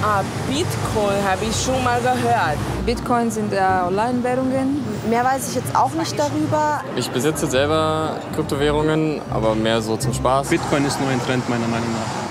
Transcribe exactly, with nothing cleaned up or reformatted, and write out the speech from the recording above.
Ah, Bitcoin habe ich schon mal gehört. Bitcoin sind äh, Online-Währungen. Mehr weiß ich jetzt auch nicht darüber. Ich besitze selber Kryptowährungen, aber mehr so zum Spaß. Bitcoin ist nur ein Trend meiner Meinung nach.